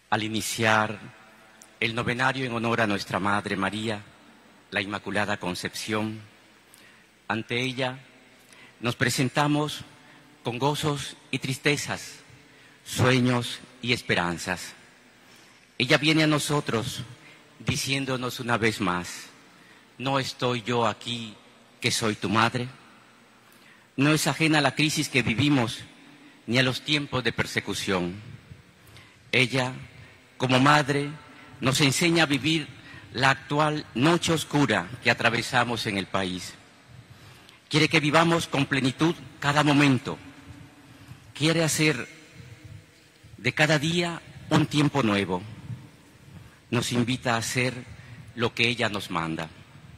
Al iniciar el novenario en honor a nuestra Madre María, la Inmaculada Concepción, ante ella nos presentamos con gozos y tristezas, sueños y esperanzas. Ella viene a nosotros diciéndonos una vez más: ¿no estoy yo aquí que soy tu madre? No es ajena a la crisis que vivimos ni a los tiempos de persecución. Ella, como madre, nos enseña a vivir la actual noche oscura que atravesamos en el país. Quiere que vivamos con plenitud cada momento. Quiere hacer de cada día un tiempo nuevo. Nos invita a hacer lo que ella nos manda.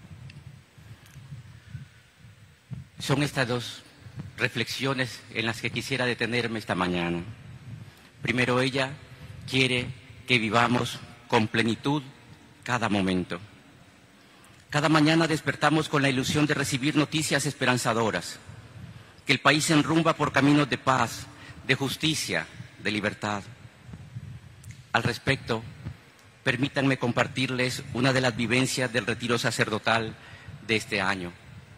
Son estas dos reflexiones en las que quisiera detenerme esta mañana. Primero, ella quiere que vivamos con plenitud cada momento. Cada mañana despertamos con la ilusión de recibir noticias esperanzadoras, que el país se enrumba por caminos de paz, de justicia, de libertad. Al respecto, permítanme compartirles una de las vivencias del retiro sacerdotal de este año.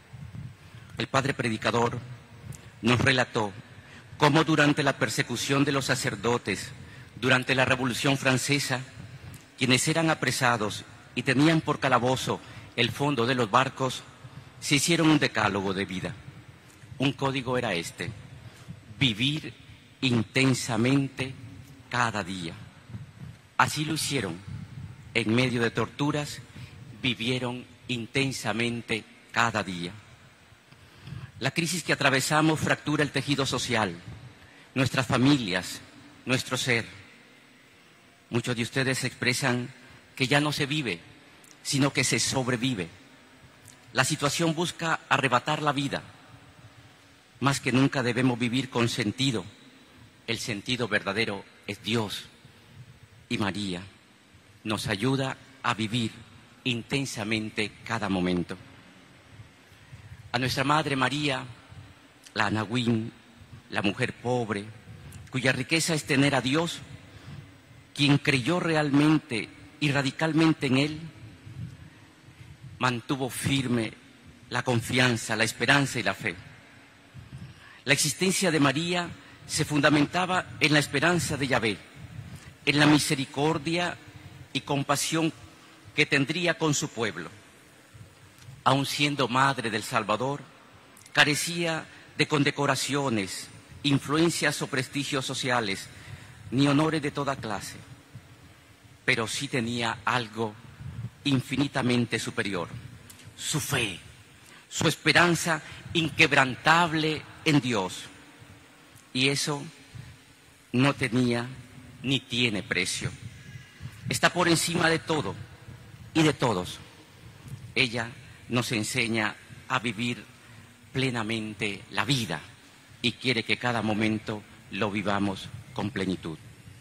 El padre predicador nos relató cómo durante la persecución de los sacerdotes, durante la Revolución Francesa, quienes eran apresados y tenían por calabozo el fondo de los barcos, se hicieron un decálogo de vida. Un código era este: vivir intensamente cada día. Así lo hicieron. En medio de torturas, vivieron intensamente cada día. La crisis que atravesamos fractura el tejido social, nuestras familias, nuestro ser. Muchos de ustedes expresan que ya no se vive, sino que se sobrevive. La situación busca arrebatar la vida. Más que nunca debemos vivir con sentido. El sentido verdadero es Dios, y María nos ayuda a vivir intensamente cada momento. A nuestra Madre María, la Anahuín, la mujer pobre, cuya riqueza es tener a Dios, quien creyó realmente y radicalmente en Él, mantuvo firme la confianza, la esperanza y la fe. La existencia de María se fundamentaba en la esperanza de Yahvé, en la misericordia y compasión que tendría con su pueblo. Aun siendo madre del Salvador, carecía de condecoraciones, influencias o prestigios sociales, ni honores de toda clase, pero sí tenía algo infinitamente superior: su fe, su esperanza inquebrantable en Dios. Y eso no tenía ni tiene precio. Está por encima de todo y de todos. Ella nos enseña a vivir plenamente la vida y quiere que cada momento lo vivamos con plenitud.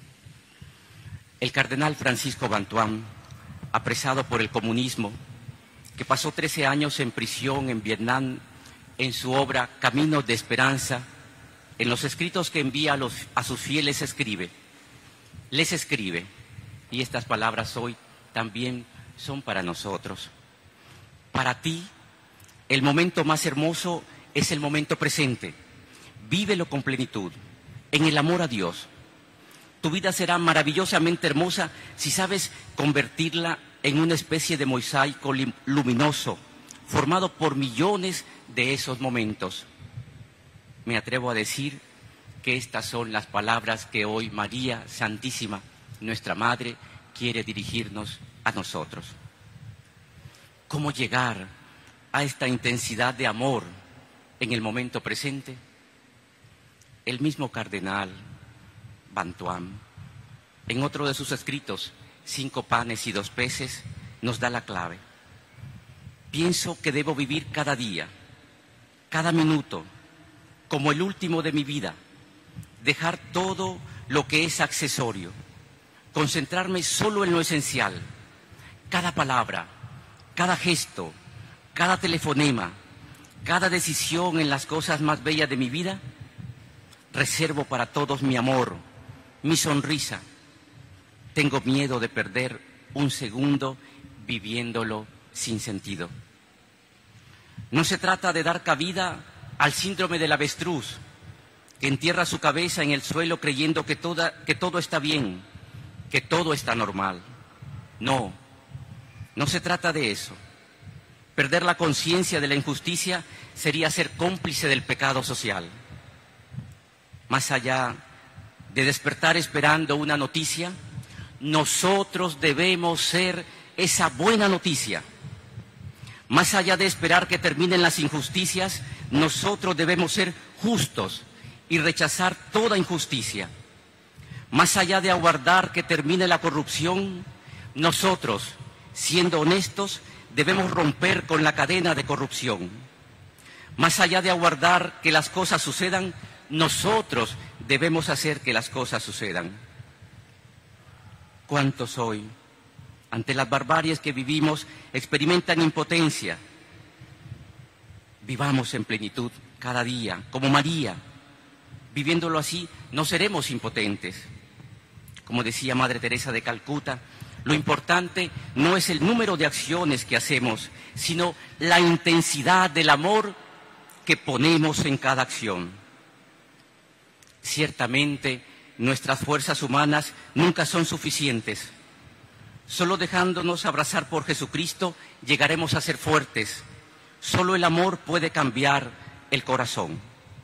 El cardenal Francisco Bantuán, apresado por el comunismo, que pasó 13 años en prisión en Vietnam, en su obra Caminos de Esperanza, en los escritos que envía a sus fieles les escribe, y estas palabras hoy también son para nosotros. Para ti, el momento más hermoso es el momento presente. Vívelo con plenitud, en el amor a Dios. Tu vida será maravillosamente hermosa si sabes convertirla en una especie de mosaico luminoso, formado por millones de esos momentos. Me atrevo a decir que estas son las palabras que hoy María Santísima, nuestra Madre, quiere dirigirnos a nosotros. ¿Cómo llegar a esta intensidad de amor en el momento presente? El mismo cardenal Bantuán, en otro de sus escritos, 5 panes y 2 peces, nos da la clave. Pienso que debo vivir cada día, cada minuto, como el último de mi vida, dejar todo lo que es accesorio, concentrarme solo en lo esencial. Cada palabra, cada gesto, cada telefonema, cada decisión en las cosas más bellas de mi vida, reservo para todos mi amor, mi sonrisa. Tengo miedo de perder un segundo viviéndolo sin sentido. No se trata de dar cabida al síndrome del avestruz, que entierra su cabeza en el suelo creyendo que todo está bien, que todo está normal. No, no se trata de eso. Perder la conciencia de la injusticia sería ser cómplice del pecado social. Más allá de despertar esperando una noticia, nosotros debemos ser esa buena noticia. Más allá de esperar que terminen las injusticias, nosotros debemos ser justos y rechazar toda injusticia. Más allá de aguardar que termine la corrupción, nosotros, siendo honestos, debemos romper con la cadena de corrupción. Más allá de aguardar que las cosas sucedan, nosotros debemos hacer que las cosas sucedan. ¿Cuántos hoy, ante las barbaries que vivimos, experimentan impotencia? Vivamos en plenitud cada día, como María. Viviéndolo así, no seremos impotentes. Como decía Madre Teresa de Calcuta, lo importante no es el número de acciones que hacemos, sino la intensidad del amor que ponemos en cada acción. Ciertamente, nuestras fuerzas humanas nunca son suficientes. Solo dejándonos abrazar por Jesucristo llegaremos a ser fuertes. Solo el amor puede cambiar el corazón.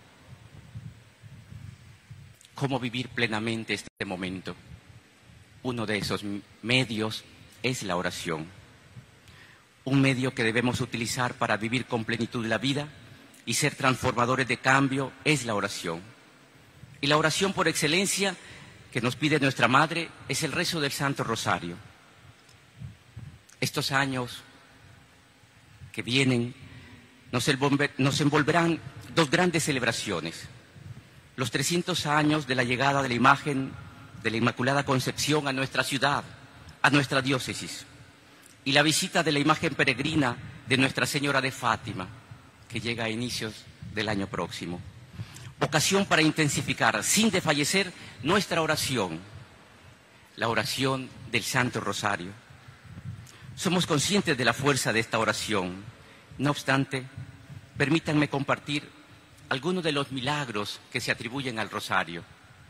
¿Cómo vivir plenamente este momento? Uno de esos medios es la oración. Un medio que debemos utilizar para vivir con plenitud la vida y ser transformadores de cambio es la oración. Y la oración por excelencia que nos pide nuestra Madre es el rezo del Santo Rosario. Estos años que vienen nos envolverán dos grandes celebraciones. Los 300 años de la llegada de la imagen de la Inmaculada Concepción a nuestra ciudad, a nuestra diócesis, y la visita de la imagen peregrina de Nuestra Señora de Fátima, que llega a inicios del año próximo. Ocasión para intensificar, sin desfallecer, nuestra oración, la oración del Santo Rosario. Somos conscientes de la fuerza de esta oración. No obstante, permítanme compartir algunos de los milagros que se atribuyen al Rosario.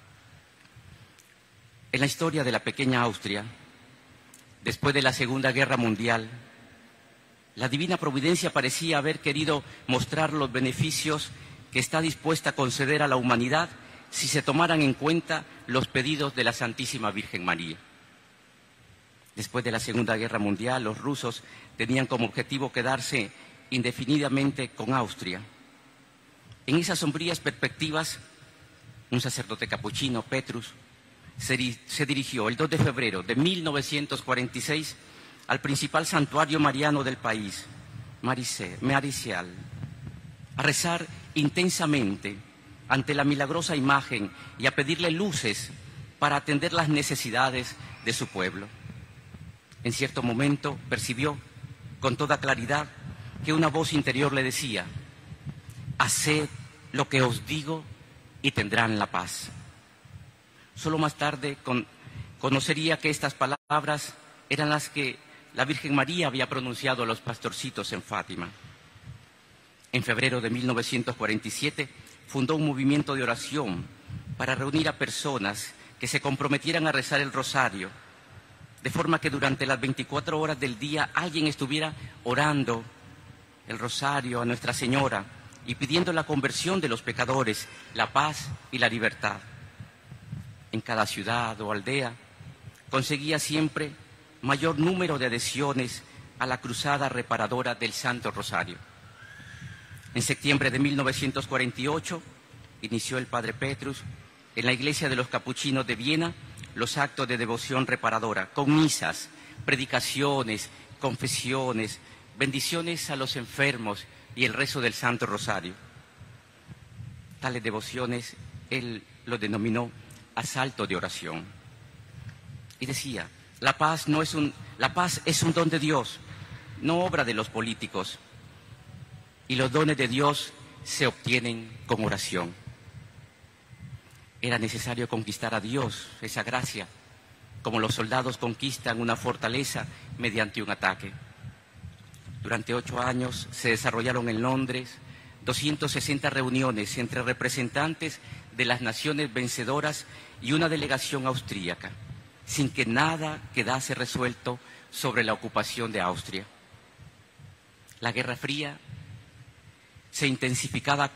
En la historia de la pequeña Austria, después de la Segunda Guerra Mundial, la Divina Providencia parecía haber querido mostrar los beneficios que está dispuesta a conceder a la humanidad si se tomaran en cuenta los pedidos de la Santísima Virgen María. Después de la Segunda Guerra Mundial, los rusos tenían como objetivo quedarse indefinidamente con Austria. En esas sombrías perspectivas, un sacerdote capuchino, Petrus, se dirigió el 2 de febrero de 1946 al principal santuario mariano del país, Maricial, a rezar intensamente ante la milagrosa imagen y a pedirle luces para atender las necesidades de su pueblo. En cierto momento percibió con toda claridad que una voz interior le decía: haced lo que os digo y tendrán la paz. Solo más tarde conocería que estas palabras eran las que la Virgen María había pronunciado a los pastorcitos en Fátima. En febrero de 1947 fundó un movimiento de oración para reunir a personas que se comprometieran a rezar el rosario, de forma que durante las 24 horas del día alguien estuviera orando el rosario a Nuestra Señora y pidiendo la conversión de los pecadores, la paz y la libertad. En cada ciudad o aldea conseguía siempre mayor número de adhesiones a la cruzada reparadora del Santo Rosario. En septiembre de 1948 inició el Padre Petrus en la iglesia de los Capuchinos de Viena los actos de devoción reparadora, con misas, predicaciones, confesiones, bendiciones a los enfermos y el rezo del Santo Rosario. Tales devociones él lo denominó asalto de oración. Y decía: la paz es un don de Dios, no obra de los políticos. Y los dones de Dios se obtienen con oración. Era necesario conquistar a Dios, esa gracia, como los soldados conquistan una fortaleza mediante un ataque. Durante 8 años se desarrollaron en Londres 260 reuniones entre representantes de las naciones vencedoras y una delegación austríaca, sin que nada quedase resuelto sobre la ocupación de Austria. La Guerra Fría se intensificaba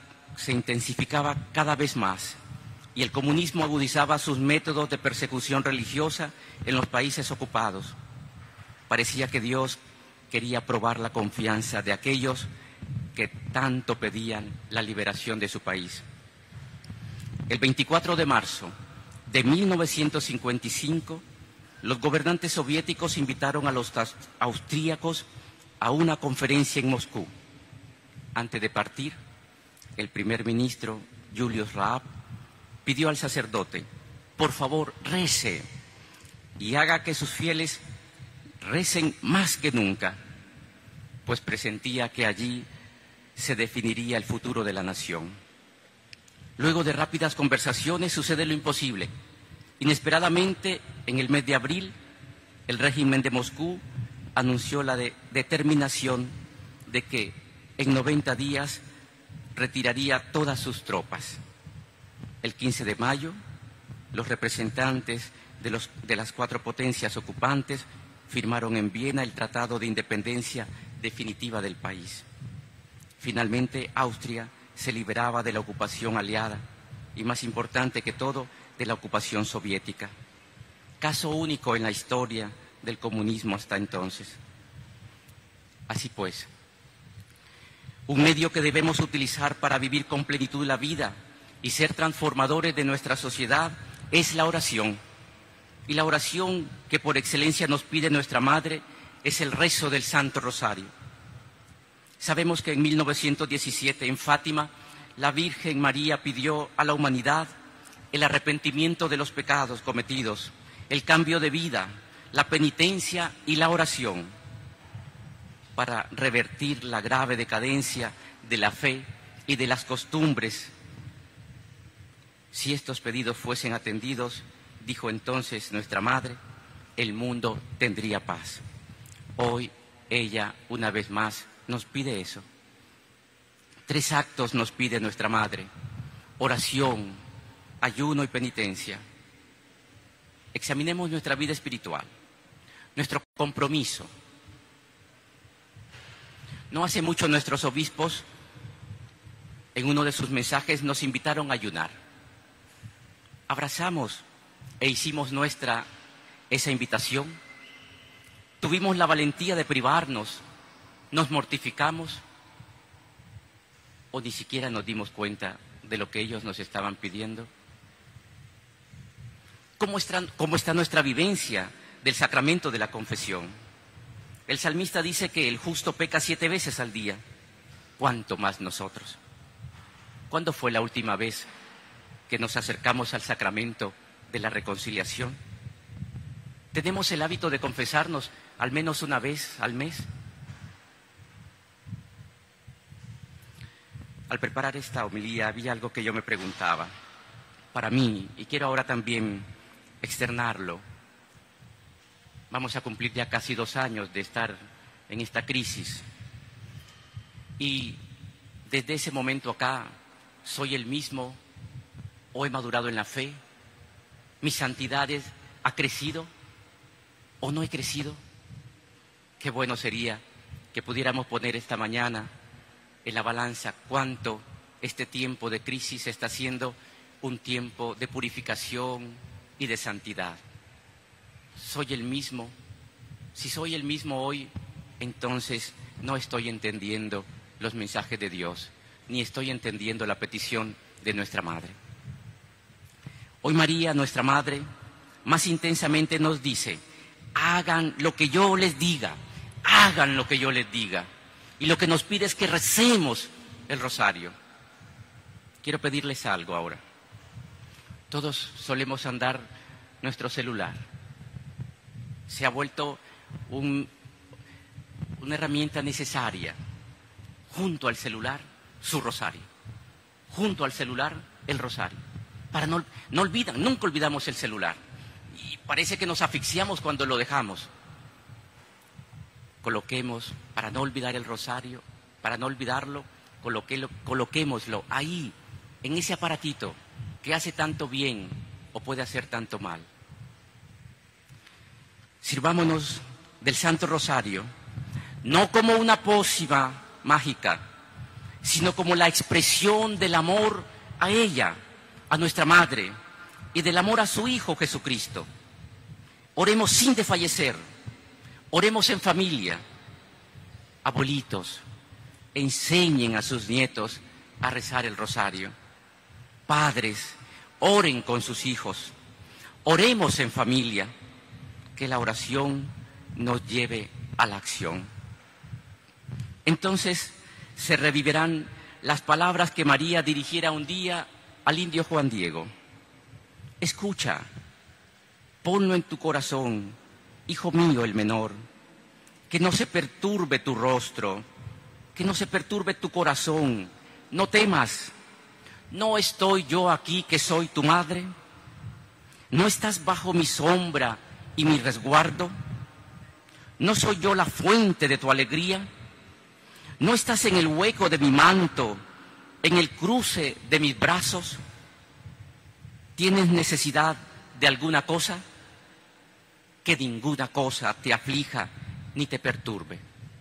cada vez más y el comunismo agudizaba sus métodos de persecución religiosa en los países ocupados. Parecía que Dios quería probar la confianza de aquellos que tanto pedían la liberación de su país. El 24 de marzo de 1955, los gobernantes soviéticos invitaron a los austríacos a una conferencia en Moscú. Antes de partir, el primer ministro, Julius Raab, pidió al sacerdote: por favor, rece y haga que sus fieles recen más que nunca, pues presentía que allí se definiría el futuro de la nación. Luego de rápidas conversaciones sucede lo imposible. Inesperadamente, en el mes de abril, el régimen de Moscú anunció la determinación de que en 90 días retiraría todas sus tropas. El 15 de mayo, los representantes de las 4 potencias ocupantes firmaron en Viena el Tratado de Independencia Definitiva del país. Finalmente, Austria se liberaba de la ocupación aliada y, más importante que todo, de la ocupación soviética. Caso único en la historia del comunismo hasta entonces. Así pues, un medio que debemos utilizar para vivir con plenitud la vida y ser transformadores de nuestra sociedad es la oración. Y la oración que por excelencia nos pide nuestra Madre es el rezo del Santo Rosario. Sabemos que en 1917, en Fátima, la Virgen María pidió a la humanidad el arrepentimiento de los pecados cometidos, el cambio de vida, la penitencia y la oración, para revertir la grave decadencia de la fe y de las costumbres. Si estos pedidos fuesen atendidos, dijo entonces nuestra Madre, el mundo tendría paz. Hoy ella, una vez más, nos pide eso. 3 actos nos pide nuestra Madre: oración, ayuno y penitencia. Examinemos nuestra vida espiritual, nuestro compromiso. No hace mucho nuestros obispos, en uno de sus mensajes, nos invitaron a ayunar. Abrazamos e hicimos nuestra esa invitación. Tuvimos la valentía de privarnos, nos mortificamos o ni siquiera nos dimos cuenta de lo que ellos nos estaban pidiendo. ¿Cómo está nuestra vivencia del sacramento de la confesión? El salmista dice que el justo peca 7 veces al día. ¿Cuánto más nosotros? ¿Cuándo fue la última vez que nos acercamos al sacramento de la reconciliación? ¿Tenemos el hábito de confesarnos al menos una vez al mes? Al preparar esta homilía había algo que yo me preguntaba. Para mí, y quiero ahora también externarlo, vamos a cumplir ya casi 2 años de estar en esta crisis. Y desde ese momento acá, ¿soy el mismo o he madurado en la fe? ¿Mi santidad ha crecido o no he crecido? Qué bueno sería que pudiéramos poner esta mañana en la balanza cuánto este tiempo de crisis está siendo un tiempo de purificación y de santidad. ¿Soy el mismo? Si soy el mismo hoy, entonces no estoy entendiendo los mensajes de Dios, ni estoy entendiendo la petición de nuestra Madre. Hoy María, nuestra Madre, más intensamente nos dice: hagan lo que yo les diga, hagan lo que yo les diga. Y lo que nos pide es que recemos el rosario. Quiero pedirles algo ahora. Todos solemos andar nuestro celular. Se ha vuelto una herramienta necesaria. Junto al celular, su rosario. Junto al celular, el rosario. Nunca olvidamos el celular. y parece que nos asfixiamos cuando lo dejamos. Coloquemos, para no olvidar el rosario, para no olvidarlo, coloquémoslo ahí, en ese aparatito que hace tanto bien o puede hacer tanto mal. Sirvámonos del Santo Rosario, no como una pócima mágica, sino como la expresión del amor a ella, a nuestra Madre, y del amor a su Hijo Jesucristo. Oremos sin desfallecer, oremos en familia. Abuelitos, enseñen a sus nietos a rezar el rosario. Padres, oren con sus hijos. Oremos en familia, que la oración nos lleve a la acción. Entonces se revivirán las palabras que María dirigiera un día al indio Juan Diego. Escucha, ponlo en tu corazón, hijo mío el menor, que no se perturbe tu rostro, que no se perturbe tu corazón, no temas. ¿No estoy yo aquí que soy tu madre? ¿No estás bajo mi sombra y mi resguardo? ¿No soy yo la fuente de tu alegría? ¿No estás en el hueco de mi manto, en el cruce de mis brazos? ¿Tienes necesidad de alguna cosa? Que ninguna cosa te aflija ni te perturbe.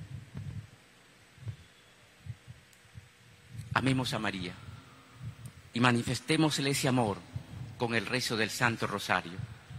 Amemos a María y manifestémosle ese amor con el rezo del Santo Rosario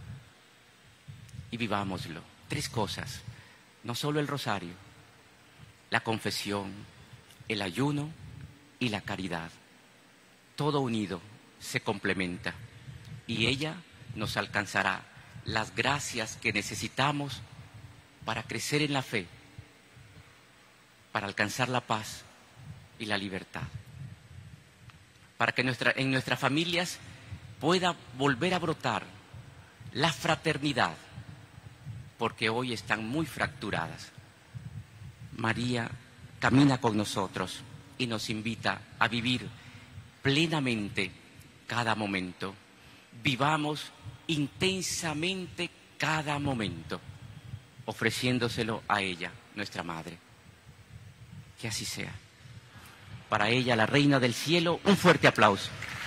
y vivámoslo. 3 cosas, no solo el rosario, la confesión, el ayuno y la caridad. Todo unido se complementa y ella nos alcanzará las gracias que necesitamos para crecer en la fe, para alcanzar la paz y la libertad, para que en nuestras familias pueda volver a brotar la fraternidad, porque hoy están muy fracturadas. María camina con nosotros y nos invita a vivir plenamente cada momento. Vivamos intensamente cada momento, ofreciéndoselo a ella, nuestra Madre. Que así sea. Para ella, la Reina del Cielo, un fuerte aplauso.